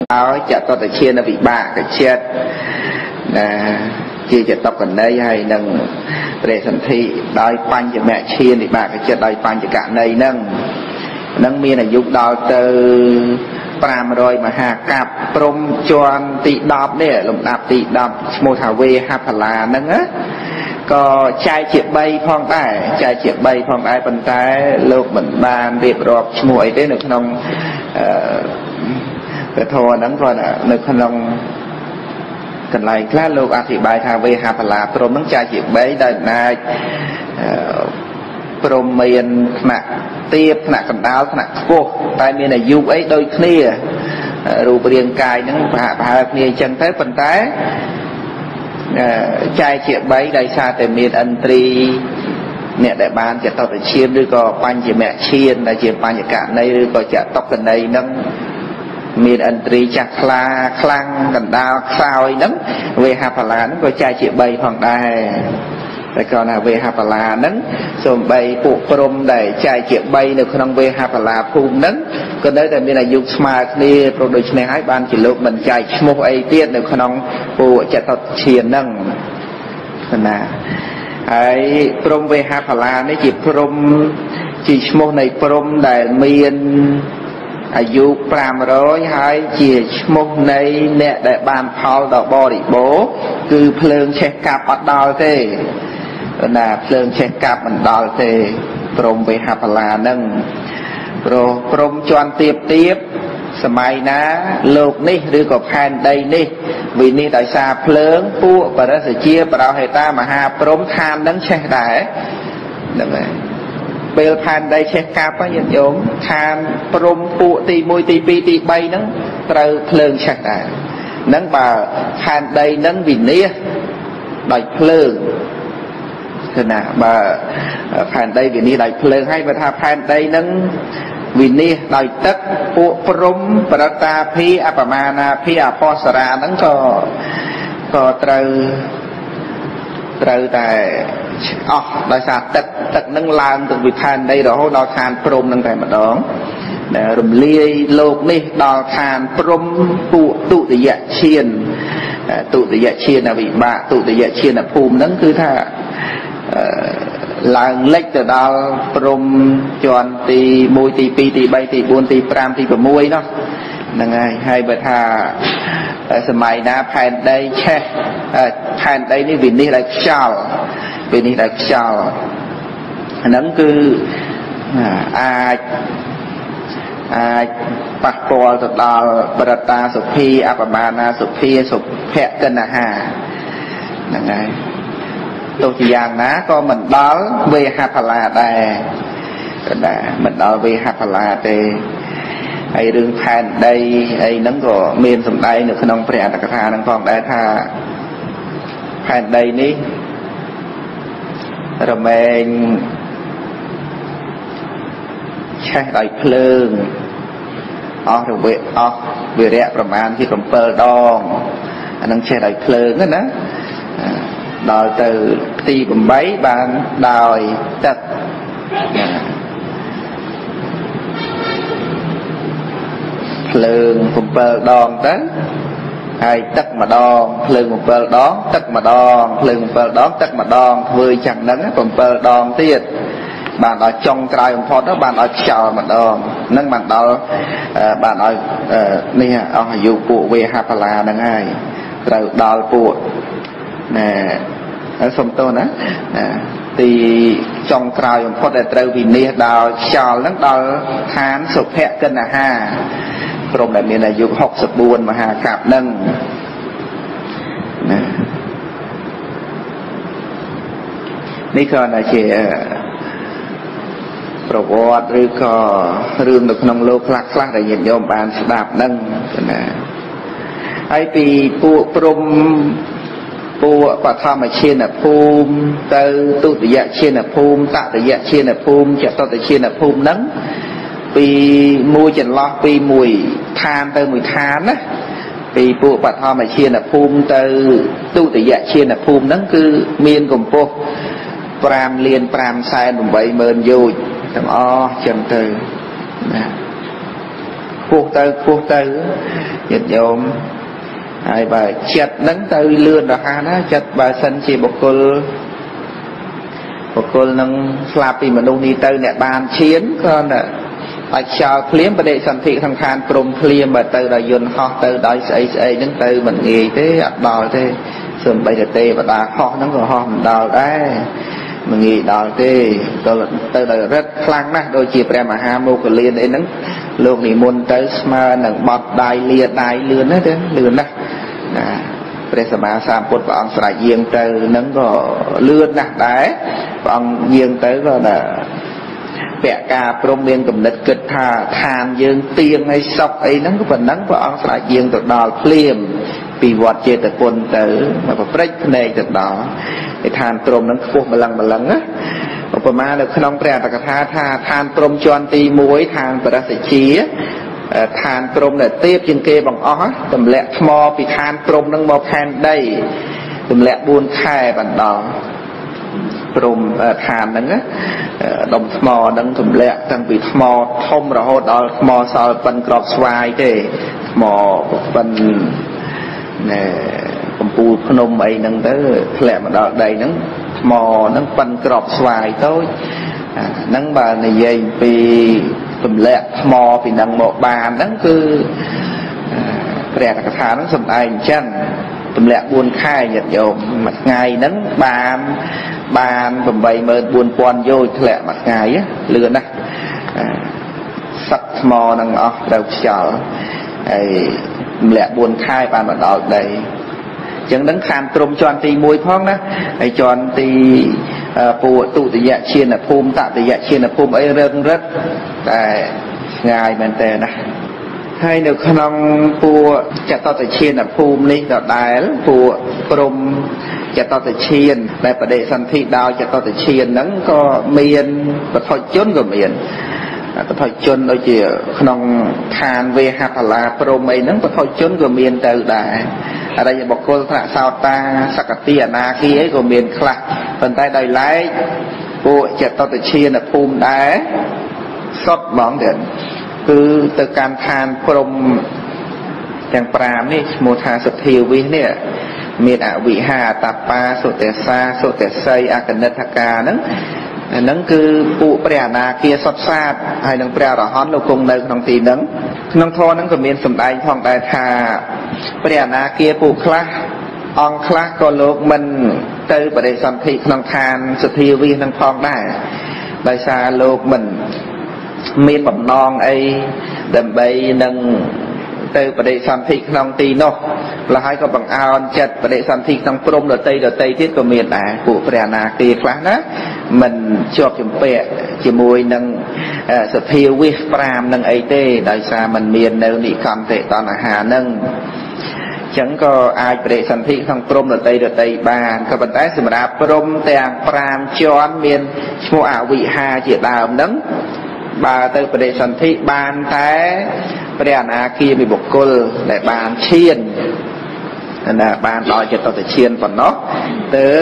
nói chặt có thể chia nó bị bạ cái chết chia chặt tóc gần đây hay nâng để thành thị đòi quanh cho mẹ chia thì bà cái chết đòi quanh cho cả này nâng miền là dùng đòi từ pram rồi mà hà cặp prom choan tị đọp nè lồng đạp tị đọp mô thảo về hà phà là nâng á có chai chiếc bay phong đài chai chiếc bay phong đài phần tay lục mình bàn việc rộp muội thế được không cái thô nắng coi là được không cần lại khá lục thì bài thảo về hà phà là prom nâng chai chiếc bay đây này prom miền nặng tiếp nặng cầm đáo nặng cô tại miền này du ấy đôi kia rùa riêng cài những bà kia chân thế phần tay chai chiếc bấy đây xa từ miền ân tri nè đại banจะ tao để chiên đưa có pan chỉ mẹ chiên là chiên pan chỉ cả đây đưa có chả tóc gần đây nâng miền ân tri chặt la khlang gần đao sao ấy nâng về hà phà là nó có chai chiếc bấy hoàng đàiแต่ก่อนนะเวหาปลานั้นส่วนใบปุกรมได้ใจเจียบใบในขนมเวหาปลาภูมินั้นก็ได้แต่มีนายยุคสมาร์ทนี่โปรดิวเซอร์ในให้บ้านจิโลกมันใจชมุกไอเตี้ยในขนมปูจะตัดเชียนนั่งนะไอ้ปรมเวหาปลานี่จีปรมจีชมุกในปรมได้มีนอายุปรามร้อยให้จีชมุกในเนี่ยได้บ้านพอลดอกบอริโบคือเพลิงเช็คกับปัดดาวเต้น่ะเพลิงเช็คกับมันดอลเตปรมไปหาพลานั่งปรมจวนเตียบสมัยนะโลกนี่หรือกับแผ่นใดนี่วินี่แต่ซาเพลิงปูปรัสเชียปราเหตามหาปรมทานนั่งเช็คได้นั่นไงเปลแผ่นใดเช็คกับก็ยันโยมทานปรมปูตีมวยตีปีตีใบนั่งเตาเพลิงเช็คได้นั่งบ่าแผ่นใดนั่งวินี่ได้เพลิงขณะบ่แผ่นใดวินี่ได้เพลิงให้ประทาแผ่นใดนั้นวินี่ได้ตักปุปรมปรตาพีอัปมานาพีอภสรานั้นก็เตาแต่ได้สาตักนั่งลานตรงวิพานใดเราเราทานปรมนั่งแต่มาดองรมเลียโลกนี่เราทานปรมปุตุติยะเชียนตุติยะเชียนอวิบะตุติยะเชียนภูมินั้นคือถ้าลางเล็กแต่ดาวปรมจวนตีมวยตีปีตีใบตีบุญตีปรามตีประมวยเนาะนั่งไงให้ประธาสมัยนะแผ่นใดแช่แผ่นใดนี่วินนี่อะไรเจ้าวินนี่อะไรเจ้าอันนั้นคือปักปอลตดาวปรตาสุพีอัปมานาสุพีสุแพะกันนะฮะนั่งไงตัวอย่างนะก็เหมือนดอลเวหาพลาได้ก็ได้เหมือนดอลเวหาพลาได้ไอเรื่องแผ่นใดไอ้นั้นก็เมียนสมได้หนึ่งขนมเปรี้ยตะกร้านั่งฟองได้ถ้าแผ่นใดนี้เราเองใช้ได้เพลิงเราเวรประมาณที่กำเปิลดองอันนั้นใช้ได้เพลิงนั่นนะดอยtừตีบใบบานดอยตัดเพลิงผมเปิลดองตั้งให้ตักมาดองเพลิงผมเปิลดองตักมาดองเพลิงผมเปิลดองตักมาดองเวอจังนั้นผมเปิลดองเตี้ยบานเอาจงกลายผมพอแล้วบานเอาเฉามาดองนั่งบานเอาบานเอานี่เอาอยู่ปูเวหาพลานั่งไงเราดอยปูnè ở sông tô nè thì trong càyผมพอแต่เตาวินนี่ดาวชอลนั่งดาวทานสุแพะกันนะฮะกรมแบบนี้นะยุค60บุญมหากาบนั่งนี่ก็นะเจประวัติหรือก็เรื่องในขนมโลกคลักๆแต่ยินยอมบานสดาบนั่งนะไอปีปูปรมปูปะธรรมเชียนภูมิเตอตุติยะเชียนภูมิตติยะเชียนภูมิจะตติเชียนภูมินั้นปีมวยจันล้อปีมวยทานเตอมวยทานนะปีปูปะธรรมเชียนภูมิเตอตุติยะเชียนภูมินั้นคือเมียนกลมโปปรามเลียนปรามไซน์ใบเมินโยทั้งจังเตอนะ ไ phô tư dịch dồn ai bà chặt nắng tư lươn là ha đó chặt bà sân chỉ một cô nâng slappy mà đông đi tư nè bàn chiến con nè tại sao phím bà đệ sản thị thằng khan prom phím bà tư là dồn ho tư đói xây nâng tư mình nghỉ thế đòi thế sườn bây giờ tê và đá ho nâng rồi ho mình đòi đấy mình nghĩ đòi thế tư là rất khăn đó đôi chị bà mà ha mô của liên ấy nâng lúc này môn tới mà nâng bọt đai lươn hết lươn đó bây giờ mà sao một bọn sải giềng từ nâng có lươn nè đấy bọn giềng tới rồi là vẽ cà prom miên cầm đất kịch than dương tiên hay sọc ấy nâng có phần nâng bọn sải giềng từ đò phim vì vọt chê từ quân tới mà phải break này từ đó để than prom nâng phô mà lần á và mà được không bè ta cả than prom chọn tì muối than và đã sẽ chia than prom để tiếp trên kê bằng ó tầm lẹ mò vì than prom nâng mò than đây tầm lẹ buôn khai bản đỏ prom than nâng á đồng mò nâng tầm lẹ tăng vì mò thông rồi hốt đó mò sao phần crop xoài thế mò phần công phu phnom ấy nâng tới lẹ mà đó đây nâng mò nâng phần crop xoài thôi nâng bà này dây vì tùm lẹ mò vì nâng một bàn nâng cứ rẻ cả thả nâng xâm ảnh chân tùm lẹ buôn khai nhật dồn mặt ngày nâng bàn bầm bầy mơ buôn quan vô lẹ mặt ngày á lừa nè sắc mò nâng ọ đâu chờ tùm lẹ buôn khai bàn mặt đỏ đây chẳng nâng khám trông cho anh tì mùi phong đó cho anh tì phụ tụ tì dạ chiên là phùm tạo tì dạ chiên là phùm ấy rất ngài mình tè nè hay được không phụ chả to tì chiên là phùm đi đó đài phụ prom chả to tì chiên đại bà đệ sanh thị đào chả to tì chiên nâng có miền và thôi chốn của miền thôi chốn đôi chỉ không than về hạt là prom ấy nâng và thôi chốn của miền từ đài ở đây một cô thạ sao ta sắc tia na khi ấy của miền khla phần tay đầy lái bộ chặt to từ chia là phum đá sót mỏng điện cứ từ can than prom chẳng pram ní một thà sụt thiêu vi nè miền ạ vị hà tapa sụt tè sa sụt tè say akanataka nâng cứ bộ bè na kia sót sát hay nâng bè rõ hón lâu cùng nơi nông tì nâng thô nâng của miền sầm đai phong đại thà bè na kia bộ khla ông khla có lúc mình từ bờ đây sầm thị nông than sụt thiêu vi nâng phong đại đại xa lúc mình miền bẩm non ấy đầm bay nâng từ bờ đây sầm thị nông tì nô là hai con bằng ao chật bờ đây sầm thị nông prom đợt tây tiết của miền à bộ bè na kia khla đó mình cho chụp bẹ chỉ mùi nâng sự thiêu vi pram nâng ấy tê đại xa mình miền nơi bị cầm tệ toàn là hà nâng chẳng có ai để sản thị không prom đợt tây bàn các bạn thấy sự mà prom tàng pram chọn miền mua ảo vị hà chỉ đào nâng bà tới để sản thị bàn thế bè na kia bị bộc cול để bàn chiên là bàn đòi cho tao phải chiên còn nó tới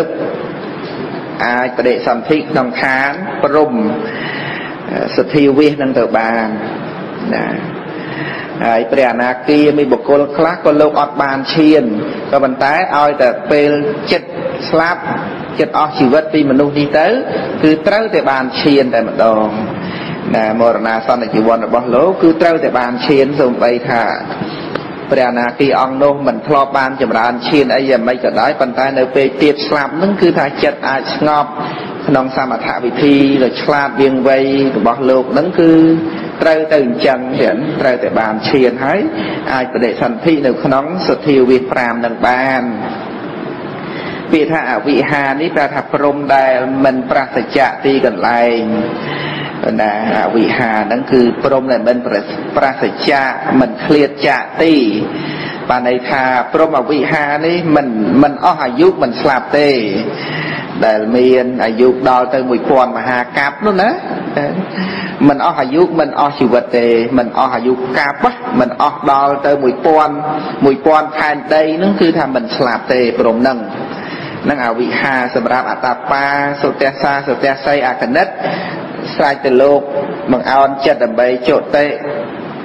aiประเดสัมภิกนองคานปรุมสถิวินังเตบานนะไอ้เปรียนาคีมีบุคคลคลาก็โลกอดบานเชียนก็บรรท้ายเอาแต่เป็นจิตสลับจิตออกชีวิตปีมนุษย์นี้เต้คือเต้าแต่บานเชียนแต่มาดองนะมรณะสันนิจีวันบอกโลคือเต้าแต่บานเชียนส่งไปค่ะเปรียนาคีองโนมันพลอบานจำรานเชียนไอ้ยังไม่ก็ได้ปัญหาในเปรียบสลับนั่นคือถ้าจิตอาจงอบขนมสามถะวิธีหรือฉลาดเวียงไวบอกโลกนั่นคือเต้าตื่นจังเห็นเต้าแต่บานเชียนให้อาจประเดสันทิในขนมสถิวิปรามดังบานปีถ้าวิหานี้แต่ถ้าพรมได้มันปราศจากตีกันไรนะวิหานั่นคือพรมเนี่ยมันปราศจากมันเคลียดจากตีปานในทาพรหมวิหานี้มันอ้ออายุมันสลับเต้แต่เมียนอายุดอลเตอร์มวยควอนมหากับนู่นนะมันอ้ออายุมันอ้อชีวิตเต้มันอ้ออายุกับวะมันอ้อดอลเตอร์มวยควอนแทนเต้นั่นคือทำมันสลับเต้พรหมนั่งอวิหาสำหรับอัตตาปาสุเตสาสุเตไซอาคเนตสายแต่โลกบางเอาจัดดับใบโจเต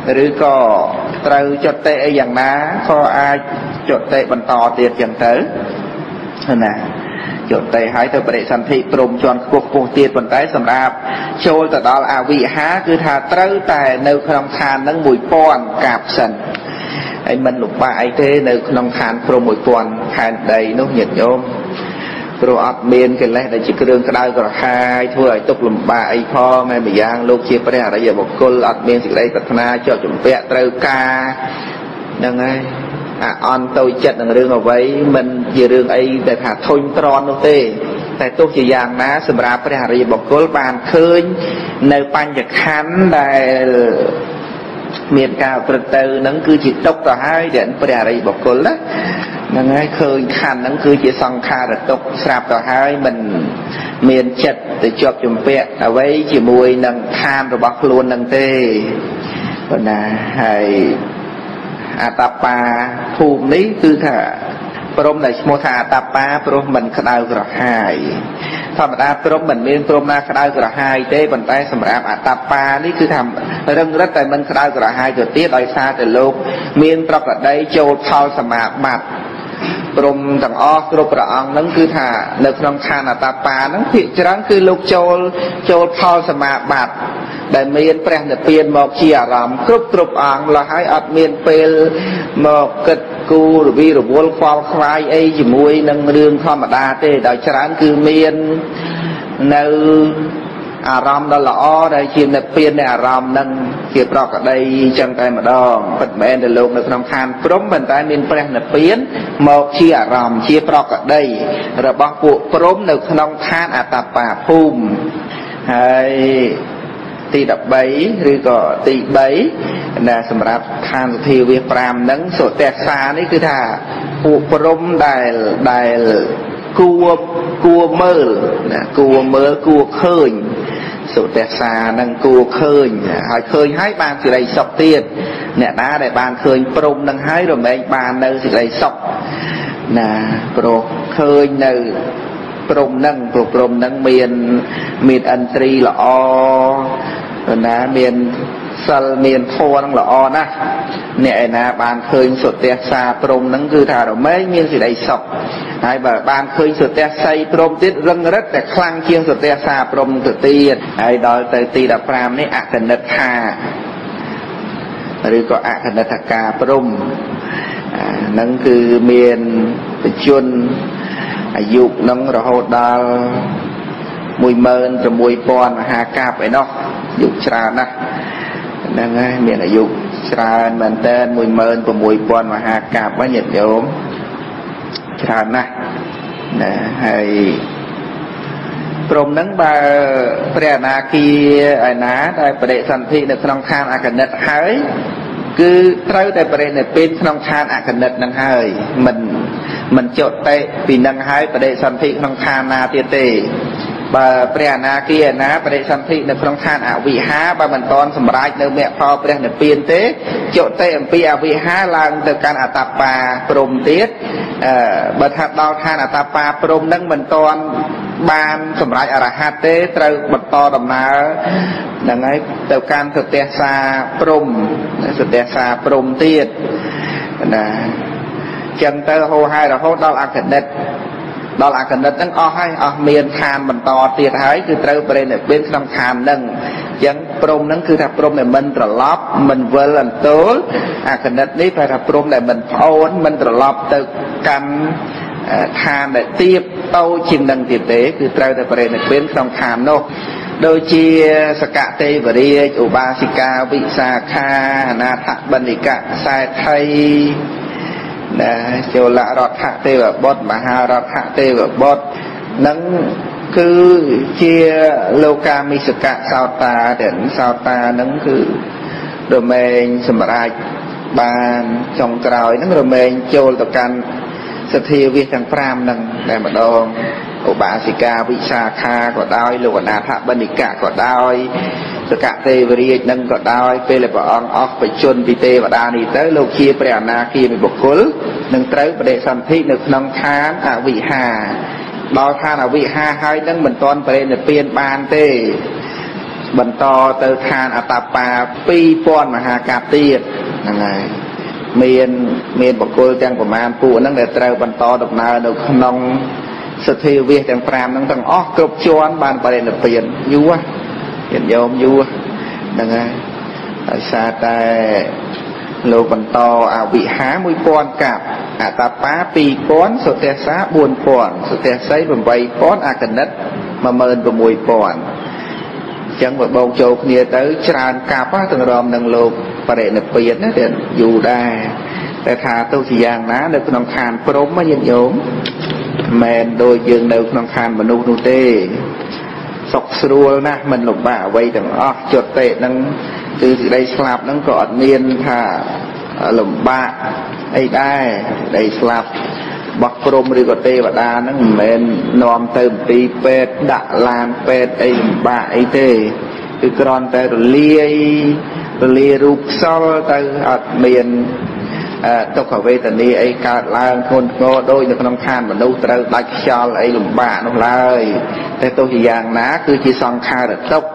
หรือก็ត្រូវចុតទេអីយ៉ាងណាក៏អាចចុតទេបន្តទៀតចឹងទៅណាចុតទេហើយទៅបដិសន្ធិព្រមជាន់ខ្ពស់ទៀតប៉ុន្តែសម្រាប់ចូលទៅដល់អវិហាគឺថាត្រូវតែនៅក្នុងឋានហ្នឹង 1000 កាបសិនហើយមិនលំបាកអីទេនៅក្នុងឋានព្រម 1000 ខែដីនោះញាតិញោមព្រោះអត់មានកិលេសដែលជាគ្រឿងក្តៅក្រហាយធ្វើឲ្យទុកលំបាកអីផងហើយម្យ៉ាងលោកជាព្រះអរិយបុគ្គលអត់មានសេចក្តីប្រាថ្នាជាប់ជំពាក់ត្រូវការហ្នឹងហើយអាអន់ទៅចិត្តនឹងរឿងអ្វីមិនជារឿងអីដែលថាធុញទ្រាន់នោះទេតែទោះជាយ៉ាងណាសម្រាប់ព្រះអរិយបុគ្គលបានឃើញនៅបញ្ញខណ្ឌដែលមានការប្រព្រឹត្តទៅហ្នឹងគឺជាទុកទៅហើយដែលព្រះអរិយបុគ្គលណាហ្នឹងហើយឃើញខណ្ឌហ្នឹងគឺជាសង្ខារទុកស្រាប់ទៅហើយមិនមានចិត្តទៅជាប់ជំពាក់អ្វីជាមួយនឹងឋានរបស់ខ្លួនហ្នឹងទេប៉ុន្តែហើយអតបាភូមិនេះគឺថាព្រមដែលឈ្មោះថាអតបាព្រោះមិនក្តៅក្រហាយធម្មតាព្រមមិនមានព្រមណាក្តៅក្រហាយទេប៉ុន្តែសម្រាប់អតបានេះគឺថារឹងរិតតែមិនក្តៅក្រហាយទៅទៀតដោយសារតែលោកមានប្រកដីចូលផលសមាបត្តិព្រមទាំងអស់គ្រប់ព្រះអង្គហ្នឹងគឺថានៅក្នុងឋានអតបាហ្នឹងភាគច្រើនគឺលោកចូលផលសមាបត្តិដែលមានព្រះនិព្វានមកជាអារម្មណ៍គ្រប់អង្គឡើយហើយអត់មានពេលមកគិតគូរវីរវល់ខ្វល់ខ្វាយអីជាមួយនឹងរឿងធម្មតាទេដោយច្រើនគឺមាននៅអារម្មណ៍ដ៏ល្អដែលជានិព្វាននៃអារម្មណ៍នឹងជាប្រកដីចឹងតែម្ដងពិតមែនតែលោកនៅក្នុងឋានព្រំប៉ុន្តែមានព្រះនិព្វានមកជាអារម្មណ៍ជាប្រកដីរបស់ពួកព្រំនៅក្នុងឋានអតបាភូមិហើយទី13ឬក៏ទី3ណាសម្រាប់ឋានសទ្ធាវាស5ហ្នឹងសុទស្សសានេះគឺថាពួកព្រំដែលគួរមើលណាគួរមើលគួរឃើញសុទស្សសានឹងគួរឃើញហើយឃើញហើយបានសេចក្តីសុខទៀតអ្នកណាដែលបានឃើញព្រំនឹងហើយរមែងបាននៅសេចក្តីសុខណាព្រោះឃើញនៅព្រំនឹងព្រំនឹងមានឥន្ទ្រីល្អណាមានសិលមានធម៌នឹងល្អណាស់អ្នកឯណាបានឃើញសុទស្សសាព្រំនឹងគឺថារមែងមានសេចក្តីសុខហើយបើបានឃើញសុទស្សីព្រំទៀតរឹងរិតតែខ្លាំងជាងសុទស្សសាព្រំទៅទៀតហើយដល់ទៅទី15នេះអកនិដ្ឋាឬក៏អកនិដ្ឋកាព្រំហ្នឹងគឺមានបជនអាយុនឹងរហូតដល់16,000 មហាកាព្យឯណោះយុគច្រើនណាស់ហ្នឹងហើយមានអាយុច្រើនមែនតើ16,000 មហាកាព្យហ្នឹងញាតិញោមច្រើនណាស់ណាហើយព្រមហ្នឹងបើព្រះអនាគាឯណាដែលបដិសន្ធិនៅក្នុងឋានអកនិដ្ឋហើយគឺត្រូវតែបរិនិព្វានក្នុងឋានអកនិដ្ឋហ្នឹងហើយមិនចុតទេពីហ្នឹងហើយបដិសន្ធិក្នុងឋានណាទៀតទេបើព្រះអនាគាឯណាបដិសន្ធិនៅក្នុងឋានអវិហាបើមិនតន់សម្រេចនៅមគ្គផលព្រះនិព្វានទេចុទេអំពីអវិហាឡើងទៅកាន់អតបាព្រំទៀតបើថាដល់ឋានអតបាព្រំហ្នឹងមិនតន់បានសម្រេចអរហត្តទេត្រូវបន្តដំណើរហ្នឹងហើយទៅកាន់សុទស្សសាព្រំទៀតណាចឹងទៅហោហែរហូតដល់អកនិដ្ឋហ្នឹងអស់ហើយអស់មានឋានបន្តទៀតហើយគឺត្រូវបរិនិព្វានក្នុងឋានហ្នឹងអញ្ចឹងព្រំហ្នឹងគឺថាព្រំដែលមិនត្រឡប់មិនវិលអន្ទោលអកនិដ្ឋនេះប្រែថាព្រំដែលមិនប្អូនមិនត្រឡប់ទៅកាន់ឋានដែលទៀបតូចជាងនឹងទៀតទេគឺត្រូវតែបរិនិព្វានក្នុងឋាននោះដូចជាសកទេវរាជឧបាសិកាវិសាខាអនាថបណ្ឌិកសេដ្ឋីចូលរដ្ឋទេវបុត្រមហារដ្ឋទេវបុត្រនឹងគឺជាលោកាមិសកៈសោតាដែលសោតានឹងគឺរមែងសម្រាប់បានចុងក្រោយនឹងរមែងចូលទៅកាន់សទ្ធាវាសទាំង5នឹងតែម្ដងឧបាសិកាវិសាខាក៏ដោយលោកអនាថបណ្ឌិកក៏ដោយសកទេវរាជនឹងក៏ដោយពេលព្រះអង្គអស់បជនពីទេវតានេះទៅលោកជាព្រះអនាគាមិបុគ្គលនឹងត្រូវបដិសន្ធិនៅក្នុងឋានអវិហាដល់ឋានអវិហាហើយនឹងមិនទាន់បរិនិព្វានបានទេបន្តទៅឋានអតបា2000មហាកាព្យទៀតហ្នឹងហើយមានបុគ្គលទាំងប្រមាណពួកហ្នឹងដែលត្រូវបន្តដំណើរនៅក្នុងសទ្ធាវិសទាំង5ហ្នឹងទាំងអស់គ្រប់ជាន់បានបរិនិព្វានយូរញាតិញោមយូរហ្នឹងហើយដោយសារតែលោកបន្តអវិហា1000កាប់អតបា2000សុទស្សសា4000សុទស្សី8000អកណិត16000ចឹងបើបងចូលគ្នាទៅច្រើនកាប់ទាំងរំនឹងលោកបរិនិព្វានណាតែយូរដែរតែថាទោះជាយ៉ាងណានៅក្នុងឋានព្រហ្មញាតិញោមមិនដូចយើងនៅក្នុងឋានមនុស្សនោះទេសុខស្រួលណាស់មិនលំបាកអ្វីទាំងអស់ចុតទេនឹងគឺសេចក្តីស្លាប់ហ្នឹងក៏អត់មានថាលំបាកអីដែរសេចក្តីស្លាប់របស់ព្រហ្មឬក៏ទេវតាហ្នឹងមិនមែននាំទៅមន្ទីរពេទ្យដាក់ឡានពេទ្យអីលំបាកអីទេគឺគ្រាន់តែរលាយរូបខ្សលទៅអត់មានទុក្ខវេទនាអីកើតឡើងធ្ងន់ធ្ងរដូចនៅក្នុងឋានមនុស្សត្រូវដាច់ខ្យល់អីលំបាកនោះឡើយតែទោះជាយ៉ាងណាគឺជាសង្ខារទុក្ខ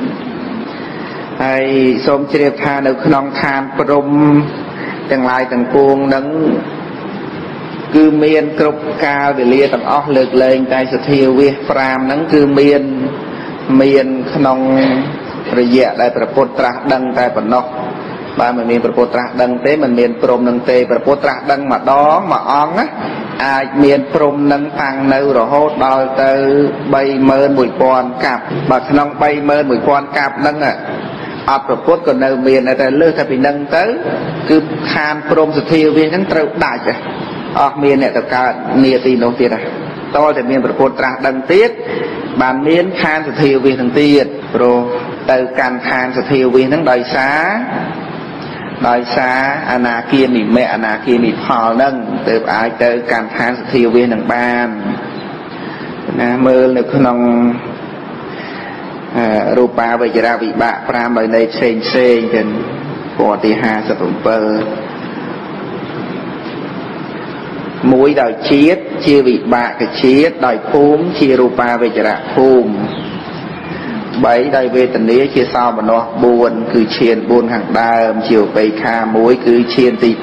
ហើយសូមជ្រាបថានៅក្នុងឋានព្រហ្មទាំងឡាយទាំងពួងនឹងគឺមានគ្រប់កាលវេលាទាំងអស់លើកលែងតែសទ្ធាវិស5ហ្នឹងគឺមានក្នុងរយៈដែលព្រះពុទ្ធត្រាស់ដឹងតែប៉ុណ្ណោះបើមិនមានព្រះពុទ្ធត្រាស់ដឹងទេមិនមានព្រហ្មនឹងទេព្រះពុទ្ធត្រាស់ដឹងម្ដងមួយអង្គណាអាចមានព្រហ្មនឹងតាំងនៅរហូតដល់ទៅ31000កាប់បើក្នុង31000កាប់ហ្នឹងអត់ប្រពុតក៏នៅមានតែលើសតែពីនឹងទៅគឺខានព្រហ្មសទ្ធាវិសហ្នឹងត្រូវដាច់អស់មានអ្នកទៅកើតនាទីនោះទៀតតើតែមានប្រពុតត្រាស់ដឹងទៀតបានមានខានសទ្ធាវិសហ្នឹងទៀតព្រោះទៅកាន់ខានសទ្ធាវិសហ្នឹងដោយសារអនាគាមិមៈអនាគាមិផលហ្នឹងទើបអាចទៅកាន់ខានសទ្ធាវិសហ្នឹងបានណាមើលនៅក្នុងរូបាវចរវិបាក5ដោយនៃផ្សេងចឹងពណ៌ទី57មួយដោយជាតិជាវិបាកជាតិដោយភូមិជារូបាវចរភូមិ3ដោយវេទនាជាសោមនស្ស4គឺឈាន4ខាងដើមជាឧបេក្ខា1គឺឈានទី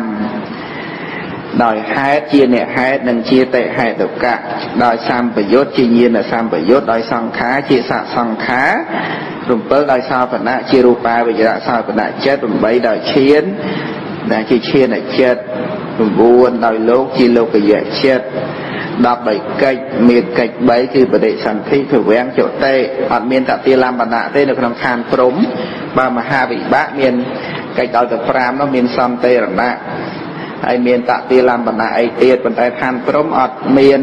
5ដោយហេតុជាអ្នកហេតុនិងជាតិហេតុកៈដោយសម្បយុទ្ធជាញាណសម្បយុទ្ធដោយសង្ខារជាសសង្ខារ7ដោយសោបណៈជារូបាវចរសោបណៈចិត្ត8ដោយឈានដែលជាឈានចិត្ត9ដោយលោកជាលោកយៈចិត្ត10ដោយកិច្ចមានកិច្ច3គឺបដិសន្ធិភវាំងចតេអត់មានតតិលំបណៈទេនៅក្នុងឋានព្រហ្មបើមហាវិបាកមានកិច្ចដល់ទៅ5នោះមានសន្តិរណៈហើយមានតតិលំបណៈអីទៀតប៉ុន្តែឋានព្រហ្មអត់មាន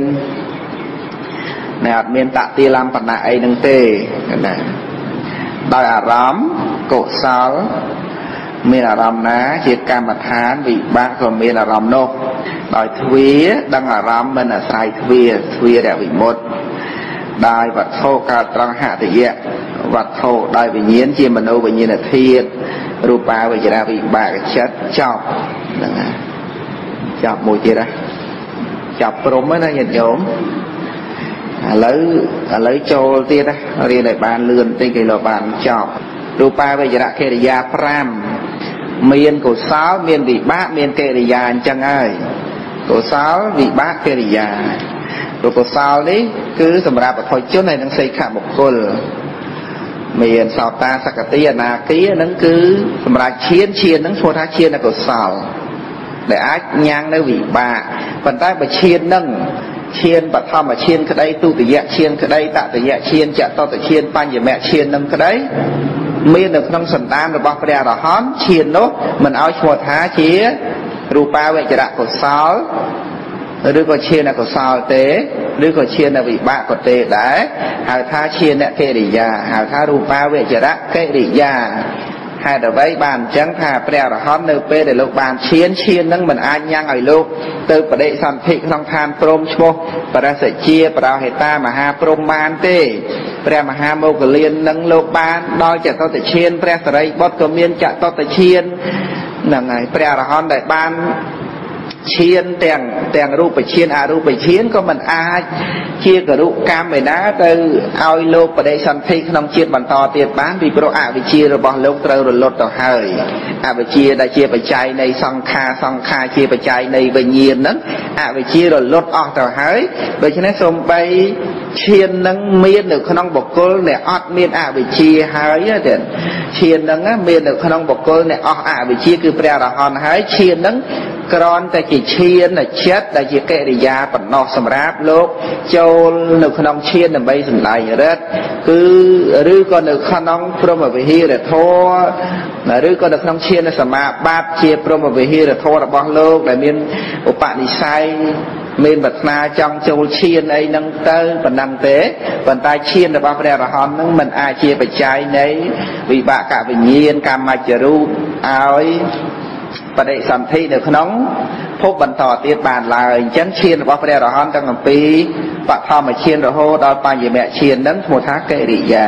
តតិលំបណៈអីនឹងទេណាដោយអារម្មណ៍កុសលមានអារម្មណ៍ណាជាកម្មដ្ឋានវិបាកក៏មានអារម្មណ៍នោះដោយទ្វាដឹងអារម្មណ៍មិនអាស្រ័យទ្វារវិមុតដោយវត្ថុកើតត្រង់ហតិយៈវត្ថុដោយវិញ្ញាណជាមនោវិញ្ញាណធាតុរូបាវចរវិបាកចិត្តចប់ហ្នឹងហើយចប់មួយទៀតចប់ព្រមណាញាតិញោមឥឡូវចូលទៀតរៀនឲ្យបានលឿនតិចគេលោកបានចប់រូបាវចរកិរិយា5មានកុសលមានវិបាកមានកិរិយាអញ្ចឹងហើយកុសលវិបាកកិរិយាព្រោះកុសលនេះគឺសម្រាប់បុគ្គលជនហើយនឹងសេខបុគ្គលមានសោតាសកតិអនាគានឹងគឺសម្រាប់ឈាននឹងឈ្មោះថាឈានកុសលដែលអាចញ៉ាំងនៅវិបាកប៉ុន្តែបើឈាននឹងឈានបឋមឈានក្តីទុតិយឈានក្តីតតិយឈានចតុតឈានបញ្ញមឈាននឹងក្តីមាននៅក្នុងសន្តានរបស់ព្រះអរហន្តឈាននោះមិនឲ្យឈ្មោះថាជារូបាវចរកុសលឬក៏ឈានអកុសលទេឬក៏ឈានវិបាកក៏ទេដែរហៅថាឈានកិរិយាហៅថារូបាវចរកិរិយាហេតុអ្វីបានអញ្ចឹងថាព្រះអរហន្តនៅពេលដែលលោកបានឈាននឹងមិនអាចញ៉ាំងឲ្យលោកទៅបដិសន្ធិក្នុងឋានព្រហ្មឈ្មោះបរិសជាបរោហេតាមហាព្រហ្មបានទេព្រះមហាមោគលាននឹងលោកបានដល់ចតុតឈានព្រះសរិបុត្រក៏មានចតុតឈានហ្នឹងហើយព្រះអរហន្តដែលបានឈានទាំងរូបឈានអរូបឈានក៏មិនអាចជាករុកម្មឯណាទៅឲ្យលោកបដិសន្ធិក្នុងជាតិបន្តទៀតបានពីព្រោះអវិជ្ជារបស់លោកត្រូវរលត់ទៅហើយអវិជ្ជាដែលជាបច្ច័យនៃសង្ខារជាបច្ច័យនៃវិញ្ញាណហ្នឹងអវិជ្ជារលត់អស់ទៅហើយដូច្នេះសូម្បីឈាននឹងមាននៅក្នុងបុគ្គលដែលអត់មានអវិជ្ជាហើយទេឈាននឹងមាននៅក្នុងបុគ្គលដែលអស់អវិជ្ជាគឺព្រះអរហន្តហើយឈាននឹងគ្រាន់តែជាឈានចិត្តដែលជាកិរិយាបំណោះសម្រាប់លោកចូលនៅក្នុងឈានដើម្បីសម្ដែងរិទ្ធគឺឬក៏នៅក្នុងព្រហ្មវិហារធម៌ឬក៏នៅក្នុងឈានសមាបត្តិជាព្រហ្មវិហារធម៌របស់លោកដែលមានឧបនិស្ស័យមានប្រាថ្នាចង់ចូលឈានអីហ្នឹងទៅប៉ុណ្ណឹងទេប៉ុន្តែឈានរបស់ព្រះអរហន្តហ្នឹងមិនអាចជាបច្ច័យនៃវិបាកវិញ្ញាណកម្មច្ចរូបឲ្យបដិសន្ធិនៅក្នុងភពបន្តទៀតបានឡើយអញ្ចឹងឈានរបស់ព្រះអរហន្តទាំងអំពីបឋមឈានរហូតដល់បញ្ញមឈានហ្នឹងឈ្មោះថាកិរិយា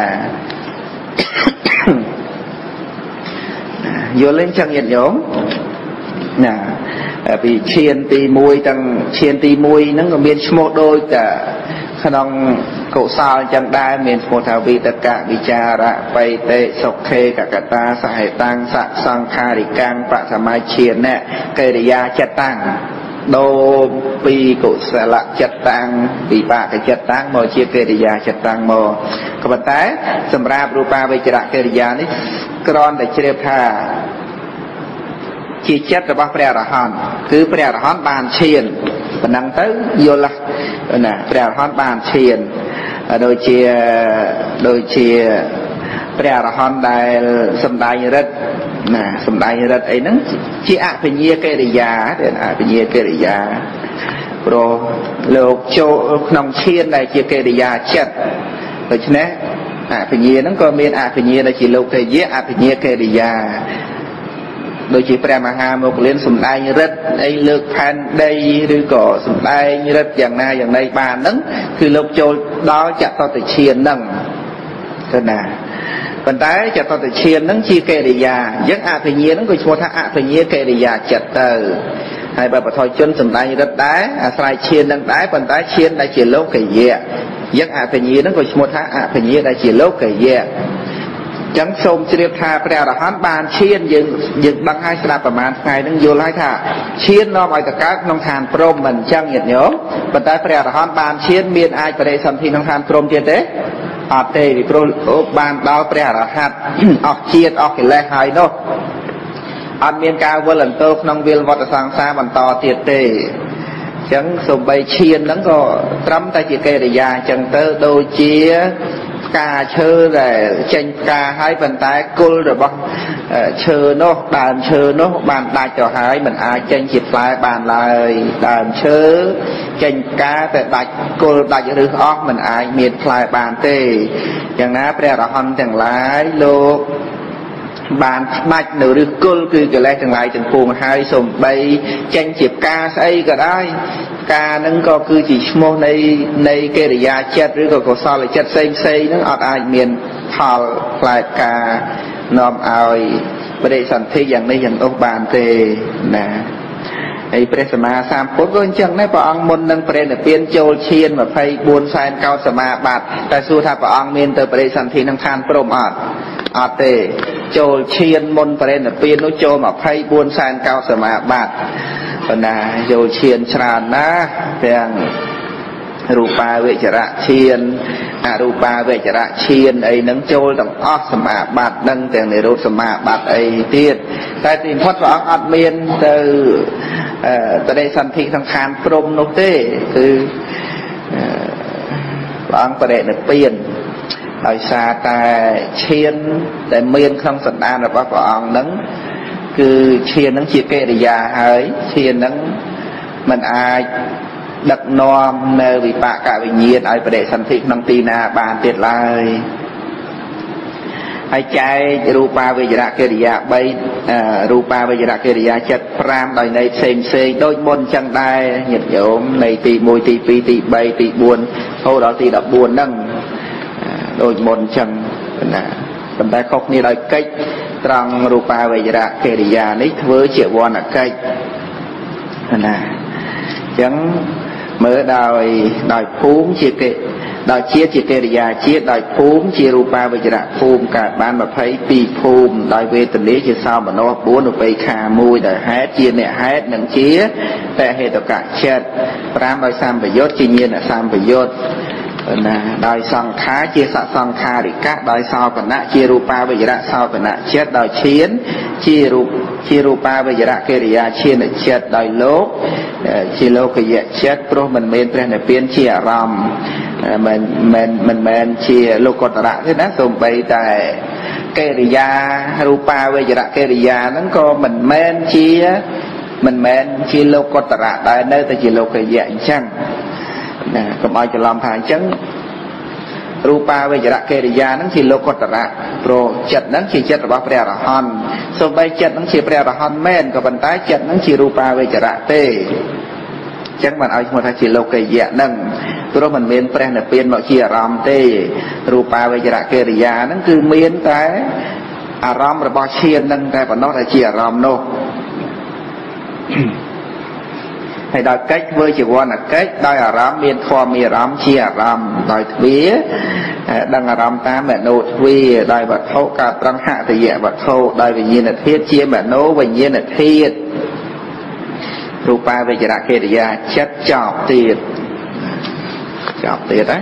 យល់ទេអញ្ចឹងញាតិញោមណាពីឈានទី1ទាំងឈានទី1ហ្នឹងក៏មានឈ្មោះដូចតែក្នុងកុសលអញ្ចឹងដែរមានឈ្មោះថាវិតកវិចារៈបៃតេសុខេកកតាសហេតាំងសសង្ខារិកាំងបសមាឈានៈកិរិយាចិត្តតាំងដូរពីកុសលចិត្តតាំងវិបាកចិត្តតាំងមកជាកិរិយាចិត្តតាំងមកក៏ប៉ុន្តែសម្រាប់រូបាវេជ្ជរកិរិយានេះគ្រាន់តែជ្រាបថាជាចិត្តរបស់ព្រះអរហន្តគឺព្រះអរហន្តបានឈានប៉ុណ្ណឹងទៅយល់ណាព្រះអរហន្តបានឈានដូចជាព្រះអរហន្តដែលសម្ដែងរិទ្ធណាសម្ដែងរិទ្ធអីហ្នឹងជាអភិញ្ញាកិរិយាទេអភិញ្ញាកិរិយាព្រោះលោកចូលក្នុងឈានដែលជាកិរិយាចិត្តដូច្នេះអភិញ្ញាហ្នឹងក៏មានអភិញ្ញាដែលជាលោកេយៈអភិញ្ញាកិរិយាដូចជាព្រះមហាមុគលានសម្ដែងរិទ្ធអីលើកផែនដីឬក៏សម្ដែងរិទ្ធយ៉ាងណាយ៉ាងណីបានហ្នឹងគឺលោកចូលដល់ចតុតឈានហ្នឹងទៅណាប៉ុន្តែចតុតឈានហ្នឹងជាកិរិយាអញ្ចឹងអភិញ្ញាហ្នឹងក៏ឈ្មោះថាអភិញ្ញាកិរិយាចិត្តទៅហើយបើបថយជនសម្ដែងរិទ្ធដែរអាស្រ័យឈានហ្នឹងដែរប៉ុន្តែឈានដែលជាលោកេយៈអញ្ចឹងអភិញ្ញាហ្នឹងក៏ឈ្មោះថាអភិញ្ញាដែលជាលោកេយៈចឹងសូមជ្រាបថាព្រះអរហន្តបានឈានយើងដឹងហើយស្ដាប់ប្រមាណថ្ងៃហ្នឹងយល់ហើយថាឈាននាំឲ្យទៅកើតក្នុងឋានព្រហ្មមិនចឹងញាតិញោមប៉ុន្តែព្រះអរហន្តបានឈានមានអាចបរិសន្ធិក្នុងឋានព្រហ្មទៀតទេអត់ទេពីព្រោះបានដល់ព្រះអរហន្តអស់ជាតិអស់កិលេសហើយនោះអត់មានការវិលអន្ទោក្នុងវិលវត្តសង្សារបន្តទៀតទេចឹងសូម្បីឈានហ្នឹងក៏ត្រឹមតែជាកិរិយាចឹងទៅដូចជាផ្កាឈើដែលចេញផ្កាហើយប៉ុន្តែគុលរបស់ឈើនោះដើមឈើនោះបានដាច់ទៅហើយមិនអាចចេញជាផ្លែបានឡើយដើមឈើចេញផ្កាតែដាច់គុលដាច់ឫសអស់មិនអាចមានផ្លែបានទេយ៉ាងណាព្រះអរហន្តទាំងឡាយលោកបានផ្ដាច់នៅឫសគល់គឺកិលេសទាំងឡាយទាំងពួងហើយសូម្បីចេញជាផ្កាស្អីក៏ដោយផ្កាហ្នឹងក៏គឺជាឈ្មោះនៃកិរិយាចិត្តឬក៏កុសលចិត្តផ្សេងហ្នឹងអត់អាចមានផលផ្លែផ្កានាំឲ្យបដិសន្ធិយ៉ាងនេះយ៉ាងនោះបានទេណាហើយព្រះសម្មាសម្ពុទ្ធក៏អញ្ចឹងដែរព្រះអង្គមុននឹងព្រះនិព្វានចូលឈាន24សែនកោដសមាបត្តិតែសួរថាព្រះអង្គមានទៅបដិសន្ធិក្នុងឋានព្រហ្មអត់ទេចូលឈានមុនបរិនិព្វាននោះចូល24សែនកោដសមាបត្តិប៉ុន្តែចូលឈានច្រើនណាស់ទាំងរូបាវេជ្ជរឈានអរូបាវេជ្ជរឈានអីហ្នឹងចូលទាំងអស់សមាបត្តិនឹងទាំងនិរោធសមាបត្តិអីទៀតតែទីបំផុតព្រះអង្គអត់មានទៅបដិសន្ធិក្នុងឋានព្រហ្មនោះទេគឺព្រះអង្គបរិនិព្វានដោយសារតែឈានដែលមានក្នុងសន្តានរបស់ព្រះអង្គហ្នឹងគឺឈានហ្នឹងជាកិរិយាហើយឈានហ្នឹងមិនអាចដឹកនាំនៅវិបាកវិញ្ញាណឲ្យបដិសន្ធិក្នុងទីណាបានទៀតឡើយហើយចែករូបាវេជ្ជរកិរិយា3រូបាវេជ្ជរកិរិយាចិត្ត5ដោយន័យផ្សេងដូចមុនចឹងដែរញាតិញោមនៃទី1ទី2ទី3ទី4រហូតដល់ទី14ហ្នឹងដូចមុនចឹងណាប៉ុន្តែខុសគ្នាដោយកិច្ចត្រង់រូបាវេជ្ជរកិរិយានេះធ្វើជាវណ្ណកិច្ចนะចឹងមើលដោយភូមិជាគេដោយជាតិជាកិរិយាជាតិដោយភូមិជារូបាវចរៈភូមិកើតបាន22ភូមិដោយវេទនាជាសោមនស្ស4ឧបេក្ខា1ដោយហេតុជាអ្នកហេតុនិងជាតហេតុកៈចិត្ត5ដោយសម្បយុទ្ធជាញាណសម្បយុទ្ធណាដោយសង្ខារជាសសង្ខារិកៈដោយសោបណៈជារូបាវចរៈសោបណៈចិត្តដោយឈានជារូបាវចរៈកិរិយាឈានចិត្តដោយលោកជាលោកយៈចិត្តព្រោះមិនមែនព្រះនិព្វានជាអារម្មណ៍មិនមែនជាលោកុត្តរៈទេណាសូម្បីតែកិរិយារូបាវចរៈកិរិយាហ្នឹងក៏មិនមែនជាលោកុត្តរៈដែរនៅតែជាលោកយៈអញ្ចឹងណាកុំឲ្យច្រឡំថាអញ្ចឹងរូបាវចរៈកិរិយាហ្នឹងជាលោកុត្តរៈព្រោះចិត្តហ្នឹងជាចិត្តរបស់ព្រះអរហន្តសូម្បីចិត្តហ្នឹងជាព្រះអរហន្តមែនក៏ប៉ុន្តែចិត្តហ្នឹងជារូបាវចរៈទេអញ្ចឹងបានឲ្យឈ្មោះថាជាលោកយៈហ្នឹងព្រោះមិនមានព្រះនិព្វានមកជាអារម្មណ៍ទេរូបាវចរៈកិរិយាហ្នឹងគឺមានតែអារម្មណ៍របស់ឈានហ្នឹងតែប៉ុណ្ណោះដែលជាអារម្មណ៍នោះហើយដោយកិច្ចធ្វើជាវណ្ណកិច្ចដោយអារម្មណ៍មានធម៌មានអារម្មណ៍ជាអារម្មណ៍ដោយទ្វាដឹងអារម្មណ៍តាមមនោទ្វាដោយវត្ថុកើតប្រងហតយៈវត្ថុដោយវិញ្ញាណធាតុជាមនោវិញ្ញាណធាតុរូបាវចរៈកិរិយាចិត្តចប់ទៀតហើយ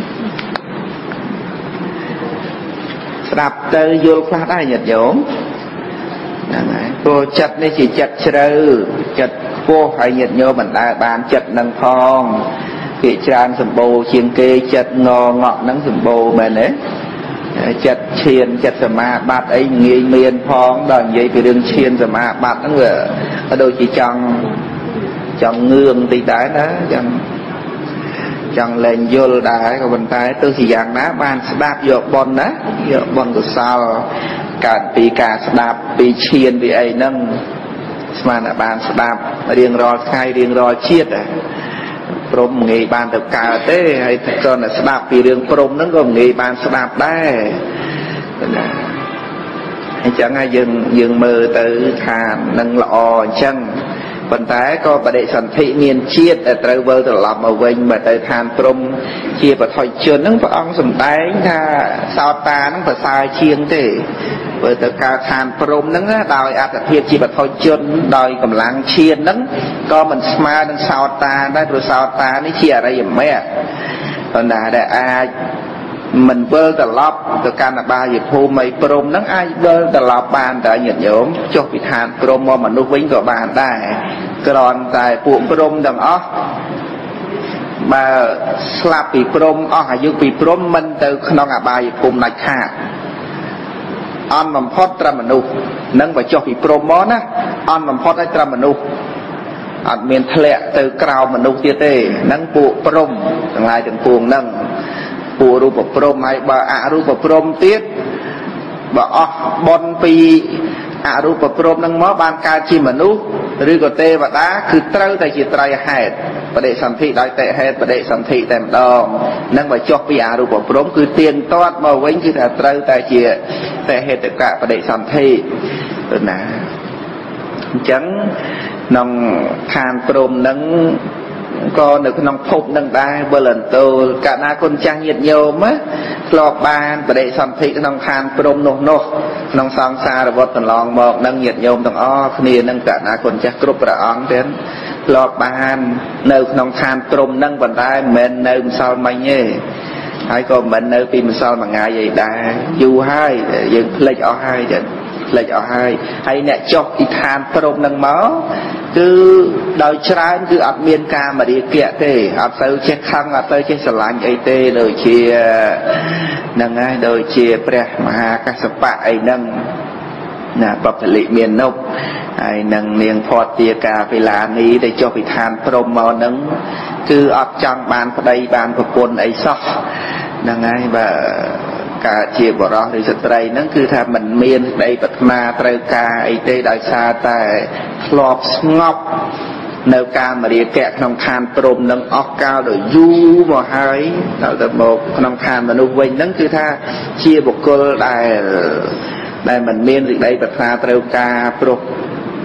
ស្ដាប់ទៅយល់ខ្លះដែរញាតិញោមហ្នឹងហើយព្រោះចិត្តនេះជាចិត្តជ្រៅចិត្តពោះហើយញាតិញោមមិនដែលបានចិត្តនឹងផងគេច្រើនសម្បូរជាងគេចិត្តងងក់ហ្នឹងសម្បូរមែនទេចិត្តឈានចិត្តសមាបត្តិអីងាយមានផងដល់និយាយពីរឿងឈានសមាបត្តិហ្នឹងវាដូចជាចង់ងឿងតិចដែរណាចង់លែងយល់ដែរក៏ប៉ុន្តែទោះជាយ៉ាងណាបានស្ដាប់យកបុណ្យណាយកបុណ្យកុសលកើតពីការស្ដាប់ពីឈានពីអីហ្នឹងស្មានតែបានស្ដាប់រៀងរាល់ថ្ងៃរៀងរាល់ជាតិព្រមងាយបានទៅកើតទេហើយក៏តែស្ដាប់ពីរឿងព្រមហ្នឹងក៏ងាយបានស្ដាប់ដែរណាអញ្ចឹងហើយយើងមើលទៅថានឹងល្អអញ្ចឹងប៉ុន្តែក៏បដិសន្ធិមានជាតិដែលត្រូវវិលត្រឡប់មកវិញបើទៅឋានព្រំជាបឋិជនហ្នឹងព្រះអង្គសម្ដែងថាសោតាហ្នឹងប្រសើរជាងទេបើទៅកើតឋានព្រំហ្នឹងដោយអត្តភាពជាបឋិជនដោយកម្លាំងឈានហ្នឹងក៏មិនស្មើនឹងសោតាដែរព្រោះសោតានេះជាអរិយមគ្គប៉ុន្តែដែលអាចមិនវិលត្រឡប់ទៅកាន់អបាយភូមិនៃព្រំហ្នឹងអាចវិលត្រឡប់បានតែញាតិញោមចុះពីឋានព្រំមកមនុស្សវិញក៏បានដែរគ្រាន់តែពួកព្រំទាំងអស់បើស្លាប់ពីព្រំអស់អាយុពីព្រំមិនទៅក្នុងអបាយភូមិដាច់ខាតអន់បំផុតត្រឹមមនុស្សនឹងបើចុះពីព្រំមកណាអន់បំផុតឲ្យត្រឹមមនុស្សអត់មានធ្លាក់ទៅក្រៅមនុស្សទៀតទេហ្នឹងពួកព្រំទាំងឡាយទាំងពួងហ្នឹងពួករូបព្រំហើយបើអរូបព្រំទៀតបើអស់បុណ្យពីអរូបព្រំនឹងមកបានកើតជាមនុស្សឬក៏ទេវតាគឺត្រូវតែជាត្រៃហេតុបដិសន្ធិដោយតេហេតុបដិសន្ធិតែម្ដងនឹងបើចុះពីអរូបព្រំគឺទៀងទាត់មកវិញគឺថាត្រូវតែជាតេហេតុកៈបដិសន្ធិទៅណាអញ្ចឹងក្នុងឋានព្រំនឹងក៏នៅក្នុងភពនឹងដែរវិលអន្តោលកាលណាគុណចាស់ញាតិញោមធ្លាប់បានបដិសន្ធិក្នុងឋានព្រំនោះក្នុងសង្សារវដ្តកន្លងមកនឹងញាតិញោមទាំងអស់គ្នានឹងកាលណាគុណចាស់គ្រប់ព្រះអង្គទៀតធ្លាប់បាននៅក្នុងឋានព្រំនឹងប៉ុន្តែមិនមែននៅម្សិលមិញទេហើយក៏មិននៅពីម្សិលមួយថ្ងៃអីដែរយូរហើយយើងភ្លេចអស់ហើយចឹងភ្លេចអស់ហើយអ្នកចុះពីឋានព្រំនឹងមកគឺដោយច្រើនគឺអត់មានការមរាគៈទេអត់ទៅចេះខឹងអត់ទៅចេះស្រឡាញ់អីទេដូចជាហ្នឹងហើយដូចជាព្រះមហាកស្សបៈអីហ្នឹងណាបព្វលិមាននុបហើយនឹងនាងផតទាកាវេឡានីដែលចុះពីឋានព្រំមកហ្នឹងគឺអត់ចង់បានប្តីបានប្រពន្ធអីសោះហ្នឹងហើយបើកើតជាបរិសុទ្ធឬស្ត្រីហ្នឹងគឺថាមិនមានក្តីប្រាថ្នាត្រូវការអីទេដោយសារតែធ្លាប់ស្ងប់នៅការមរាគៈក្នុងឋានព្រំនឹងអស់កាលដ៏យូរមកហើយដល់ទៅមកក្នុងឋានមនុស្សវិញហ្នឹងគឺថាជាបុគ្គលដែលមិនមានសេចក្តីប្រាថ្នាត្រូវការព្រោះ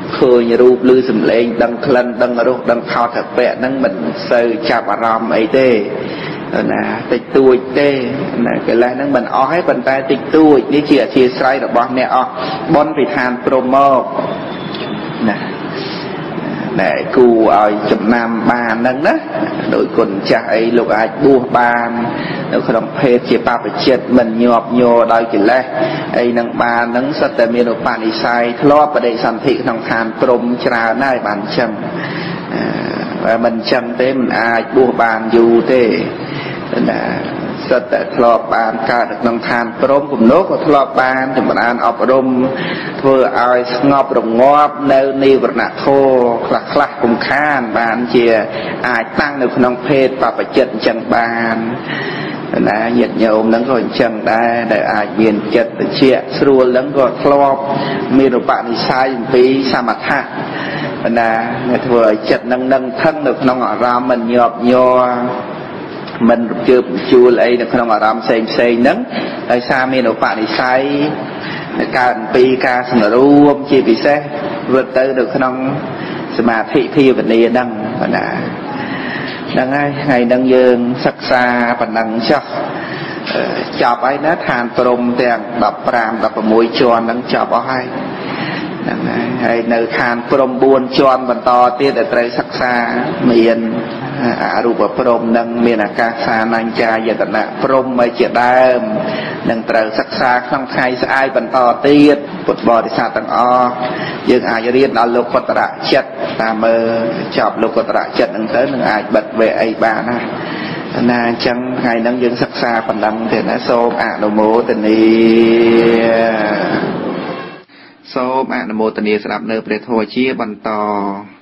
เคยรูปลือสำเร็จดังคลันดังรูปดังข่าวถักแปะนั่งมันเซอร์จับอารมณ์ไอ้เต้นะติดตัวเต้นะcái nàyนั่งมันเอาให้ปันไปติดตัวนี่เชี่ยเชี่ยไซด์ดอกบอลเนี่ยอ๋อบอลไปทานโปรโมทนะđể cù ở chấm nam bàn nâng đó đội quần chạy lục ai bua bàn nếu không phê chỉ ba phải chết mình nhọp nhô đôi chỉ lẽ ai nâng bàn nâng sát tại miền đông bàn đi sai lo và để sản thị thằng than prom trà nai bàn chân và mình chân thế mình ai bua bàn dù thế là sát tại lo bàn cả được thằng than prom cùng nốt và lo bàn thì mình ăn ọp rôm vừa ai ngọp đồng ngọp nơi ni vật nát thô khạc khạc cùng khan bàn chia ai tăng được nông phê và phải chân chân bàn là nhiệt nhôm nắng rồi chân đây để ai miền chật chia xua nắng rồi lo miền đông bạn thì sai vì sa mặt ha là vừa chật nâng nâng thân được nông ở ra mình nhọp nhô mình chưa chua lấy được nông ở ra xem nắng tại sao miền đông bạn thì saiการปีการสนรูมชีวิตเสvượt tới được khôngสมาธิที่วันนี้ดังนะดังไงดังยืนศักษาปันดังชอบจับไอ้นะทานปรมแต่งดับปรามดับประมวยจวนดังจับเอาให้ดังไงในทานปรมบวนจวนบรรทอเตี้ยแต่ไตรศักษาเมียนรูปปรมดังเมียนอากาศานัญจายตนะปรมไม่เจดามดังไตรศักษาข้างใครสายบรรทอเตี้ยปุตบริษัทต่างอ้อยังอาจเรียนเอาโลกตระจัดตามมือจับโลกตระจัดหนึ่งเต้หนึ่งอาจบัดเวไอบานะนาจังไงนั่งยังศักษาปันดังเถนะโซมอะโนโมตนีโซมอะโนโมตนีสำหรับเนื้อเปรตโทชีบรรทอ